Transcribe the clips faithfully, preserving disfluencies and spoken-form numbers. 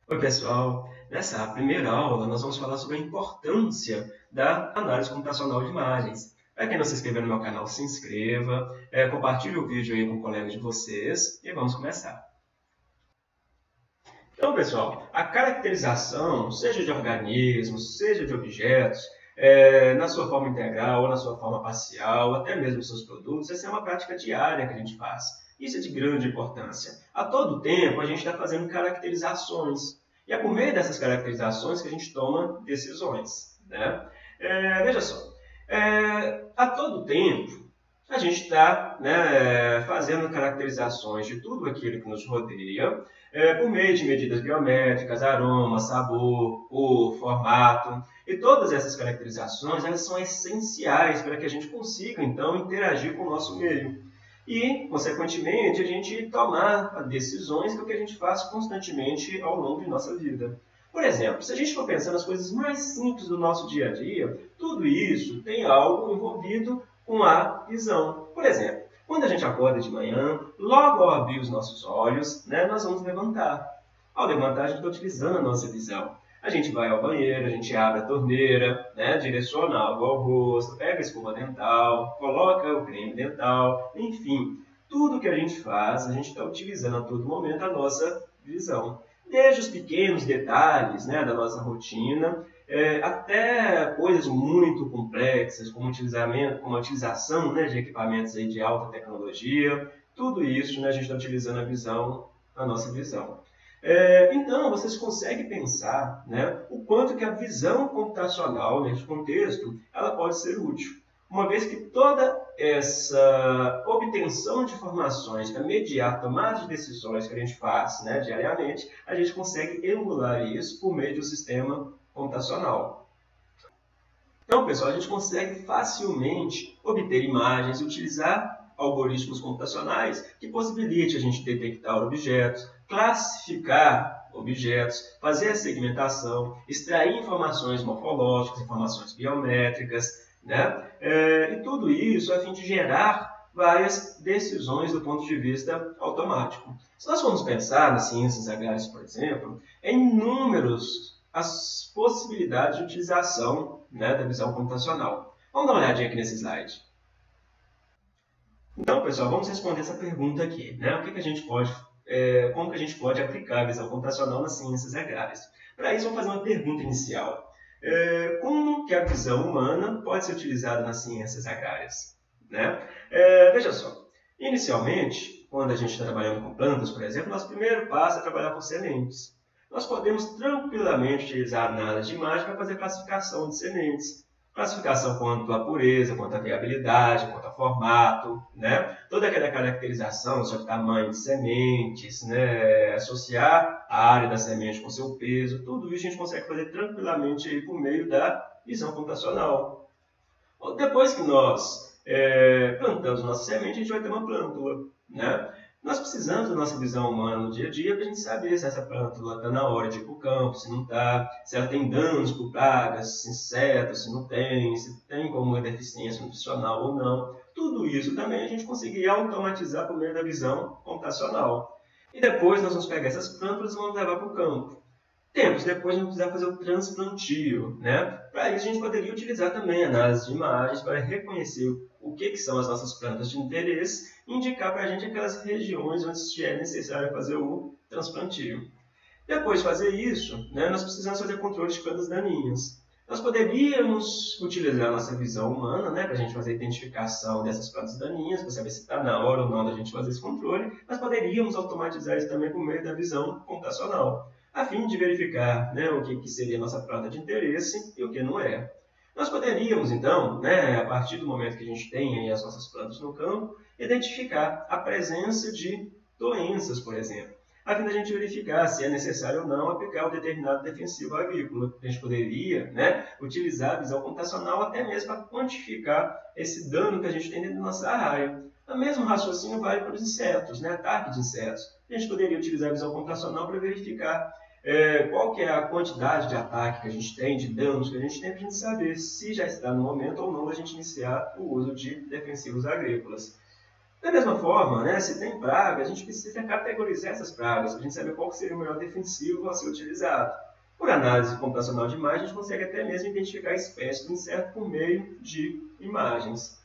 Oi, pessoal! Nessa primeira aula, nós vamos falar sobre a importância da análise computacional de imagens. Para quem não se inscreveu no meu canal, se inscreva, é, compartilhe o vídeo aí com colegas de vocês e vamos começar. Então, pessoal, a caracterização, seja de organismos, seja de objetos, é, na sua forma integral ou na sua forma parcial, até mesmo seus produtos, essa é uma prática diária que a gente faz. Isso é de grande importância. A todo tempo, a gente está fazendo caracterizações. E é por meio dessas caracterizações que a gente toma decisões. Né? É, veja só, é, a todo tempo, a gente está né, fazendo caracterizações de tudo aquilo que nos rodeia, é, por meio de medidas biométricas, aroma, sabor, cor, formato. E todas essas caracterizações elas são essenciais para que a gente consiga, então, interagir com o nosso meio. E, consequentemente, a gente tomar decisões que é o que a gente faz constantemente ao longo de nossa vida. Por exemplo, se a gente for pensar nas coisas mais simples do nosso dia a dia, tudo isso tem algo envolvido com a visão. Por exemplo, quando a gente acorda de manhã, logo ao abrir os nossos olhos, né, nós vamos levantar. Ao levantar, a gente está utilizando a nossa visão. A gente vai ao banheiro, a gente abre a torneira, né, direciona água ao rosto, pega a escova dental, coloca o creme dental, enfim. Tudo que a gente faz, a gente está utilizando a todo momento a nossa visão. Desde os pequenos detalhes né, da nossa rotina, é, até coisas muito complexas, como, utilizamento, como a utilização né, de equipamentos aí de alta tecnologia, tudo isso né, a gente está utilizando a visão, a nossa visão. É, então, vocês conseguem pensar né, o quanto que a visão computacional, nesse contexto, ela pode ser útil. Uma vez que toda essa obtenção de informações para mediar a tomada de decisões que a gente faz né, diariamente, a gente consegue emular isso por meio de um sistema computacional. Então, pessoal, a gente consegue facilmente obter imagens e utilizar algoritmos computacionais que possibilitem a gente detectar objetos, classificar objetos, fazer a segmentação, extrair informações morfológicas, informações biométricas, né? É, e tudo isso a fim de gerar várias decisões do ponto de vista automático. Se nós formos pensar nas ciências agrárias, por exemplo, é inúmeros as possibilidades de utilização né, da visão computacional. Vamos dar uma olhadinha aqui nesse slide. Então, pessoal, vamos responder essa pergunta aqui. Né? O que, que a gente pode, é, como que a gente pode aplicar a visão computacional nas ciências agrárias? Para isso, vamos fazer uma pergunta inicial. É, como que a visão humana pode ser utilizada nas ciências agrárias? Né? É, veja só, inicialmente, quando a gente está trabalhando com plantas, por exemplo, nosso primeiro passo é trabalhar com sementes. Nós podemos tranquilamente utilizar a análise de imagem para fazer classificação de sementes. Classificação quanto à pureza, quanto à viabilidade, quanto ao formato, né? Toda aquela caracterização sobre tamanho de sementes, né? Associar a área da semente com seu peso, tudo isso a gente consegue fazer tranquilamente aí por meio da visão computacional. Depois que nós é, plantamos nossa semente, a gente vai ter uma plântula, né? Nós precisamos da nossa visão humana no dia a dia para a gente saber se essa plântula está na hora de ir para o campo, se não está, se ela tem danos por pragas, insetos, se não tem, se tem como uma deficiência nutricional ou não. Tudo isso também a gente conseguir automatizar por meio da visão computacional. E depois nós vamos pegar essas plântulas e vamos levar para o campo. Tempos depois, a gente precisa fazer o transplantio. Né? Para isso, a gente poderia utilizar também a análise de imagens para reconhecer o que, que são as nossas plantas de interesse e indicar para a gente aquelas regiões onde é necessário fazer o transplantio. Depois de fazer isso, né, nós precisamos fazer controle de plantas daninhas. Nós poderíamos utilizar a nossa visão humana né, para a gente fazer a identificação dessas plantas daninhas, para saber se está na hora ou não da gente fazer esse controle, mas poderíamos automatizar isso também por meio da visão computacional, a fim de verificar né, o que, que seria a nossa planta de interesse e o que não é. Nós poderíamos, então, né, a partir do momento que a gente tem aí as nossas plantas no campo, identificar a presença de doenças, por exemplo, a fim de a gente verificar se é necessário ou não aplicar um determinado defensivo agrícola. A gente poderia né, utilizar a visão computacional até mesmo para quantificar esse dano que a gente tem dentro da nossa área. O mesmo raciocínio vale para os insetos, né, ataque de insetos. A gente poderia utilizar a visão computacional para verificar é, qual que é a quantidade de ataque que a gente tem, de danos que a gente tem, para a gente saber se já está no momento ou não da gente iniciar o uso de defensivos agrícolas. Da mesma forma, né, se tem praga, a gente precisa categorizar essas pragas, para a gente saber qual seria o melhor defensivo a ser utilizado. Por análise computacional de imagem, a gente consegue até mesmo identificar a espécie do inseto por meio de imagens.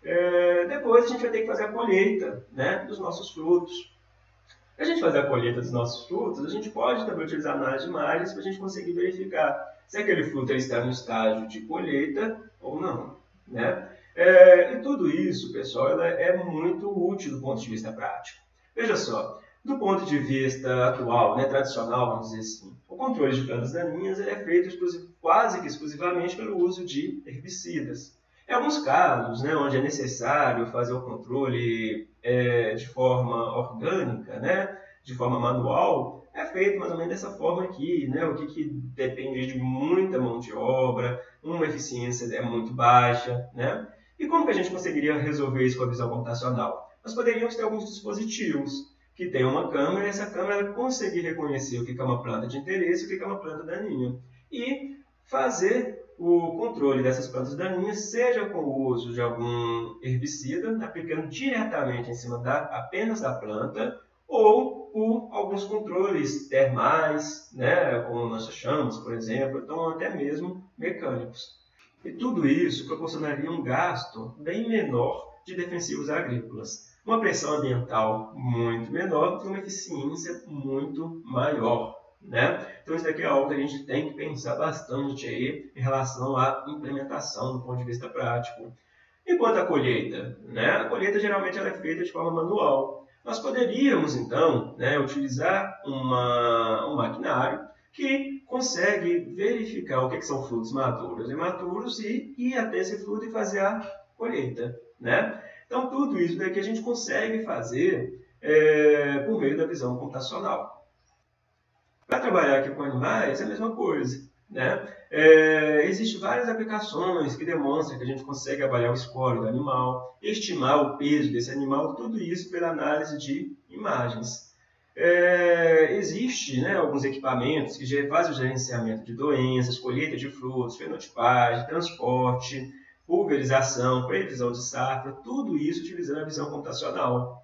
É, depois a gente vai ter que fazer a colheita, né, dos nossos frutos. Para a gente fazer a colheita dos nossos frutos, a gente pode também utilizar análise de imagens para a gente conseguir verificar se aquele fruto está no estágio de colheita ou não, né? É, e tudo isso, pessoal, ela é muito útil do ponto de vista prático. Veja só, do ponto de vista atual, né, tradicional, vamos dizer assim, o controle de plantas daninhas ele é feito quase que exclusivamente pelo uso de herbicidas. Em alguns casos, né, onde é necessário fazer o controle é, de forma orgânica, né, de forma manual, é feito mais ou menos dessa forma aqui, né, o que, que depende de muita mão de obra, uma eficiência é muito baixa, né? E como que a gente conseguiria resolver isso com a visão computacional? Nós poderíamos ter alguns dispositivos que tem uma câmera e essa câmera conseguir reconhecer o que é uma planta de interesse e o que é uma planta daninha. E fazer o controle dessas plantas daninhas, seja com o uso de algum herbicida, aplicando diretamente em cima da, apenas da planta, ou por alguns controles termais, né, como nós chamamos, por exemplo, então até mesmo mecânicos. E tudo isso proporcionaria um gasto bem menor de defensivos agrícolas, uma pressão ambiental muito menor e uma eficiência muito maior, né? Então isso daqui é algo que a gente tem que pensar bastante aí em relação à implementação do ponto de vista prático. Enquanto a colheita, né? A colheita geralmente ela é feita de forma manual. Nós poderíamos então, né, utilizar uma, um maquinário que consegue verificar o que, que são frutos maduros e imaturos e ir até esse fruto e fazer a colheita, né? Então, tudo isso daqui a gente consegue fazer é, por meio da visão computacional. Para trabalhar aqui com animais, é a mesma coisa, né? É, Existem várias aplicações que demonstram que a gente consegue avaliar o score do animal, estimar o peso desse animal, tudo isso pela análise de imagens. É, Existem, né, alguns equipamentos que já fazem o gerenciamento de doenças, colheita de frutos, fenotipagem, transporte, pulverização, previsão de safra, tudo isso utilizando a visão computacional.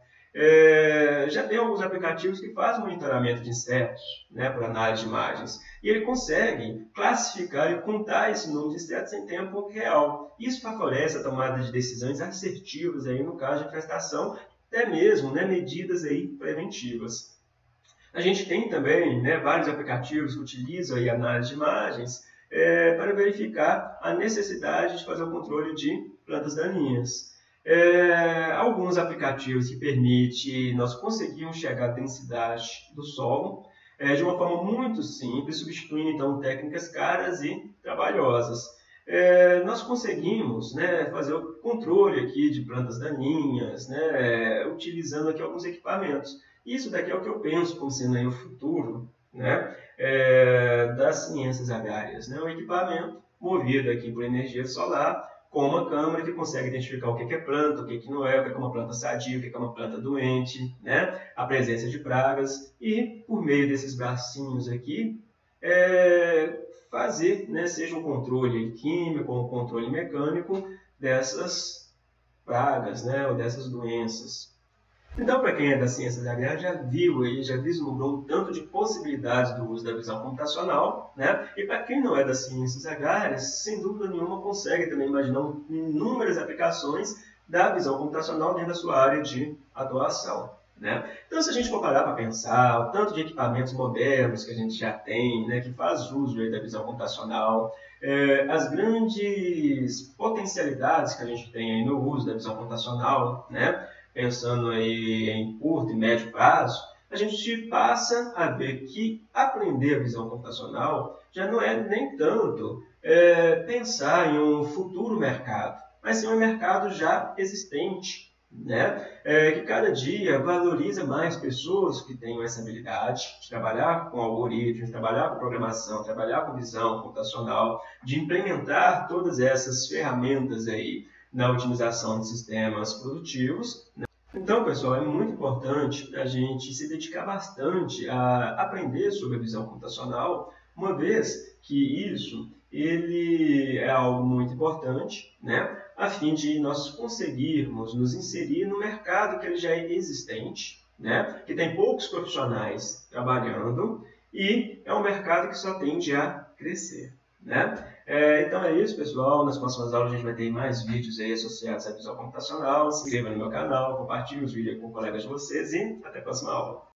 É, já tem alguns aplicativos que fazem monitoramento de insetos, né, por análise de imagens, e ele consegue classificar e contar esse número de insetos em tempo real. Isso favorece a tomada de decisões assertivas aí no caso de infestação, até mesmo, né, medidas aí preventivas. A gente tem também, né, vários aplicativos que utilizam aí análise de imagens é, para verificar a necessidade de fazer o controle de plantas daninhas. É, alguns aplicativos que permitem nós conseguirmos chegar à densidade do solo é, de uma forma muito simples, substituindo então técnicas caras e trabalhosas. É, nós conseguimos, né, fazer o controle aqui de plantas daninhas, né, utilizando aqui alguns equipamentos. Isso daqui é o que eu penso como sendo aí o futuro, né, é, das ciências agrárias, né, um equipamento movido aqui por energia solar, com uma câmera que consegue identificar o que é planta, o que não é, o que é uma planta sadia, o que é uma planta doente, né? A presença de pragas e, por meio desses bracinhos aqui, é, fazer, né, seja um controle químico ou um controle mecânico dessas pragas, né, ou dessas doenças. Então, para quem é das ciências agrárias, já viu aí, já vislumbrou um tanto de possibilidades do uso da visão computacional, né? E para quem não é das ciências agrárias, sem dúvida nenhuma consegue também imaginar inúmeras aplicações da visão computacional dentro da sua área de atuação, né? Então, se a gente comparar para pensar, o tanto de equipamentos modernos que a gente já tem, né, que faz uso aí da visão computacional, é, as grandes potencialidades que a gente tem aí no uso da visão computacional, né? Pensando aí em curto e médio prazo, a gente passa a ver que aprender a visão computacional já não é nem tanto é, pensar em um futuro mercado, mas sim um mercado já existente, né? É, que cada dia valoriza mais pessoas que tenham essa habilidade de trabalhar com algoritmos, de trabalhar com programação, trabalhar com visão computacional, de implementar todas essas ferramentas aí na otimização de sistemas produtivos. Então, pessoal, é muito importante a gente se dedicar bastante a aprender sobre a visão computacional, uma vez que isso ele é algo muito importante, né, a fim de nós conseguirmos nos inserir no mercado que ele já é existente, né, que tem poucos profissionais trabalhando e é um mercado que só tende a crescer, né? É, então é isso, pessoal. Nas próximas aulas a gente vai ter mais vídeos aí associados à visão computacional. Se inscreva no meu canal, compartilhe os vídeos com colegas de vocês e até a próxima aula.